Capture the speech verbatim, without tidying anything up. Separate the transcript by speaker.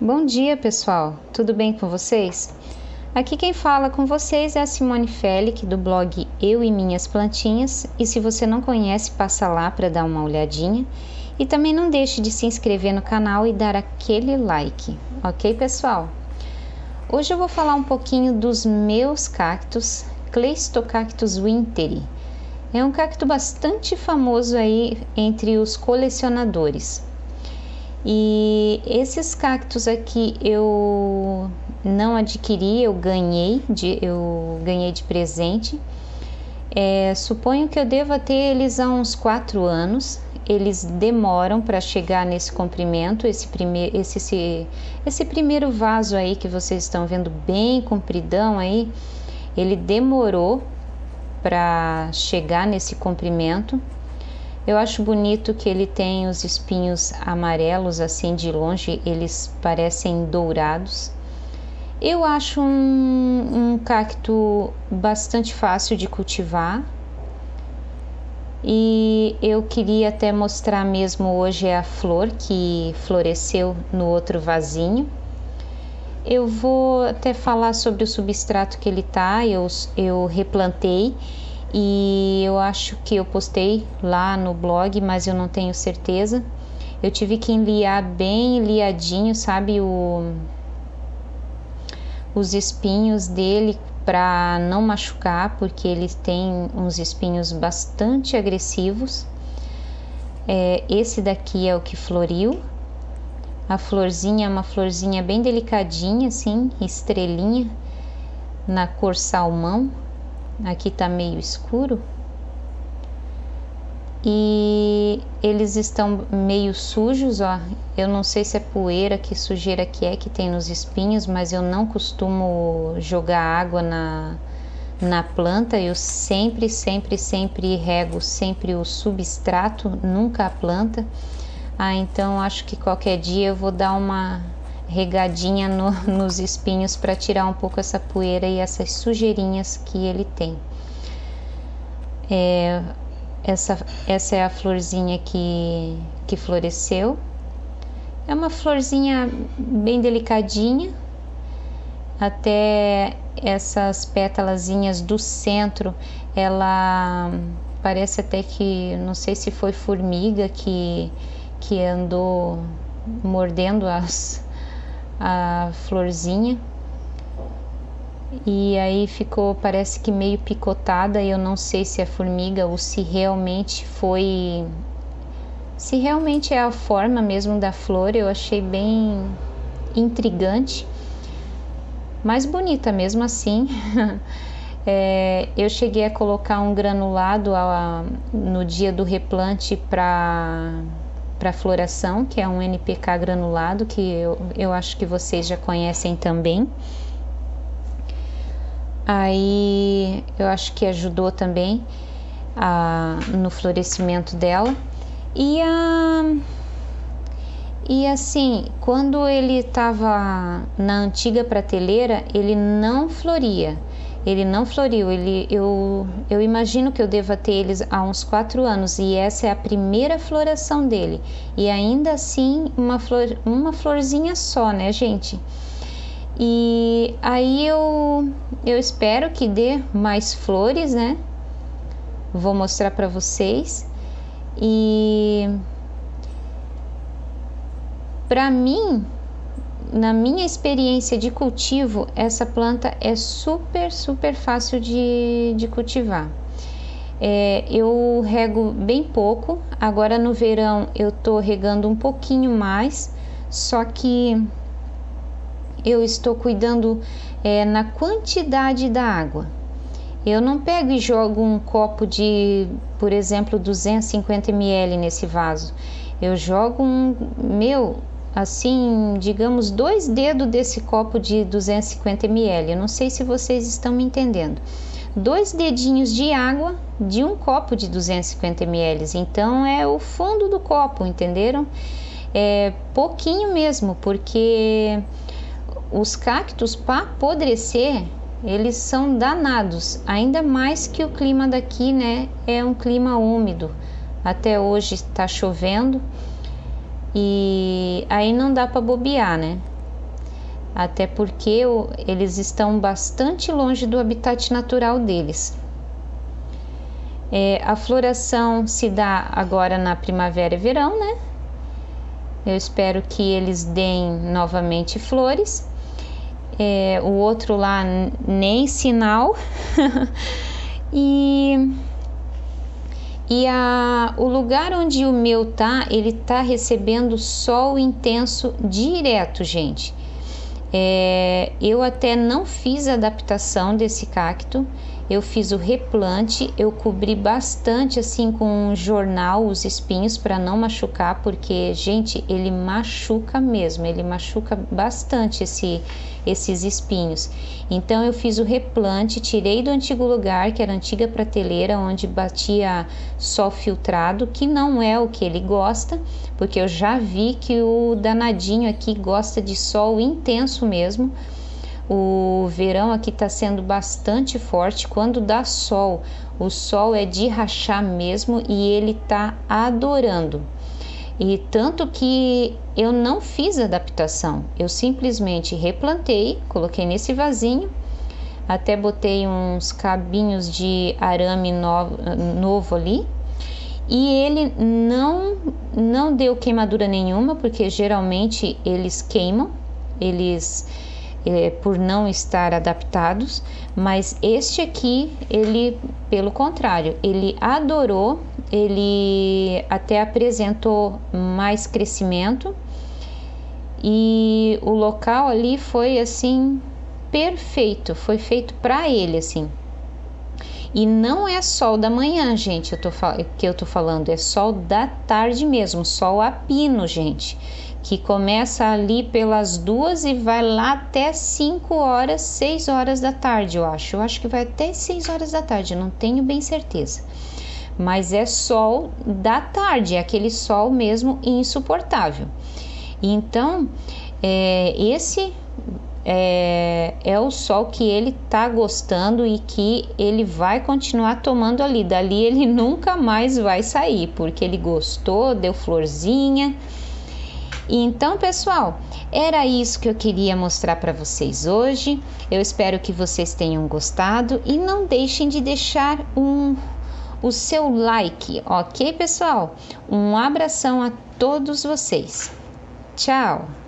Speaker 1: Bom dia, pessoal! Tudo bem com vocês? Aqui quem fala com vocês é a Simone Felic, do blog Eu e Minhas Plantinhas, e se você não conhece, passa lá para dar uma olhadinha. E também não deixe de se inscrever no canal e dar aquele like, ok, pessoal? Hoje eu vou falar um pouquinho dos meus cactos, Cleistocactus winteri. É um cacto bastante famoso aí entre os colecionadores. E esses cactos aqui eu não adquiri, eu ganhei de, eu ganhei de presente. É, suponho que eu deva ter eles há uns quatro anos. Eles demoram para chegar nesse comprimento. Esse, prime, esse, esse, esse primeiro vaso aí que vocês estão vendo bem compridão aí, ele demorou para chegar nesse comprimento. Eu acho bonito que ele tem os espinhos amarelos, assim de longe eles parecem dourados. Eu acho um, um cacto bastante fácil de cultivar. E eu queria até mostrar mesmo hoje a flor que floresceu no outro vasinho. Eu vou até falar sobre o substrato que ele tá, eu, eu replantei. E eu acho que eu postei lá no blog, mas eu não tenho certeza. Eu tive que enliar bem liadinho, sabe, o, os espinhos dele para não machucar, porque ele tem uns espinhos bastante agressivos. É, esse daqui é o que floriu. A florzinha é uma florzinha bem delicadinha, assim, estrelinha, na cor salmão. Aqui tá meio escuro e eles estão meio sujos, ó. Eu não sei se é poeira, que sujeira que é que tem nos espinhos, mas eu não costumo jogar água na, na planta. Eu sempre, sempre, sempre rego sempre o substrato, nunca a planta. Ah, então acho que qualquer dia eu vou dar uma regadinha no, nos espinhos para tirar um pouco essa poeira e essas sujeirinhas que ele tem. É, essa, essa é a florzinha que, que floresceu. É uma florzinha bem delicadinha. Até essas pétalazinhas do centro, ela parece até que, não sei se foi formiga que, que andou mordendo as a florzinha, e aí ficou, parece que meio picotada. Eu não sei se é formiga ou se realmente foi, se realmente é a forma mesmo da flor. Eu achei bem intrigante, mas bonita mesmo assim. É, eu cheguei a colocar um granulado a, no dia do replante para para floração, que é um N P K granulado, que eu, eu acho que vocês já conhecem também. Aí eu acho que ajudou também a, no florescimento dela. E, a, e assim, quando ele estava na antiga prateleira, ele não floria. Ele não floriu, ele, eu, eu imagino que eu deva ter eles há uns quatro anos e essa é a primeira floração dele. E ainda assim, uma, flor, uma florzinha só, né, gente? E aí eu, eu espero que dê mais flores, né? Vou mostrar para vocês. E para mim, na minha experiência de cultivo, essa planta é super, super fácil de, de cultivar. É, eu rego bem pouco, agora no verão eu tô regando um pouquinho mais, só que eu estou cuidando é, na quantidade da água. Eu não pego e jogo um copo de, por exemplo, duzentos e cinquenta mililitros nesse vaso. Eu jogo um, meu... assim, digamos, dois dedos desse copo de duzentos e cinquenta mililitros. Eu não sei se vocês estão me entendendo. Dois dedinhos de água de um copo de duzentos e cinquenta mililitros. Então, é o fundo do copo, entenderam? É pouquinho mesmo, porque os cactos, para apodrecer, eles são danados. Ainda mais que o clima daqui, né, é um clima úmido. Até hoje está chovendo. E aí não dá para bobear, né? até porque eles estão bastante longe do habitat natural deles. É, a floração se dá agora na primavera e verão, né? Eu espero que eles deem novamente flores. É, o outro lá nem sinal. e e a, o lugar onde o meu tá, ele tá recebendo sol intenso direto, gente. É, eu até não fiz a adaptação desse cacto. Eu fiz o replante, eu cobri bastante assim com um jornal os espinhos para não machucar, porque, gente, ele machuca mesmo, ele machuca bastante esse, esses espinhos. Então eu fiz o replante, tirei do antigo lugar, que era a antiga prateleira, onde batia sol filtrado, que não é o que ele gosta, porque eu já vi que o danadinho aqui gosta de sol intenso mesmo. O verão aqui está sendo bastante forte. Quando dá sol, o sol é de rachar mesmo e ele está adorando. E tanto que eu não fiz adaptação, eu simplesmente replantei, coloquei nesse vasinho, até botei uns cabinhos de arame novo, novo ali. E ele não, não deu queimadura nenhuma, porque geralmente eles queimam, eles... É, por não estar adaptados, mas este aqui, ele, pelo contrário, ele adorou, ele até apresentou mais crescimento e o local ali foi assim perfeito, foi feito para ele assim. E não é sol da manhã, gente, eu tô, que eu tô falando, é sol da tarde mesmo, sol a pino, gente, que começa ali pelas duas e vai lá até cinco horas, seis horas da tarde, eu acho. Eu acho que vai até seis horas da tarde, não tenho bem certeza. Mas é sol da tarde, é aquele sol mesmo insuportável. Então, é, esse é, é o sol que ele tá gostando e que ele vai continuar tomando ali. Dali ele nunca mais vai sair, porque ele gostou, deu florzinha. Então, pessoal, era isso que eu queria mostrar para vocês hoje. Eu espero que vocês tenham gostado e não deixem de deixar um, o seu like, ok, pessoal? Um abração a todos vocês. Tchau!